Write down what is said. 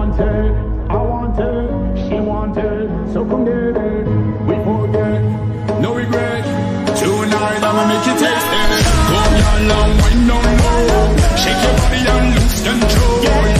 want her, I want her, she want her. So come get her, we forget, no regret. Tonight I'ma make you taste it. Come your long way no more. Shake your body and lose control.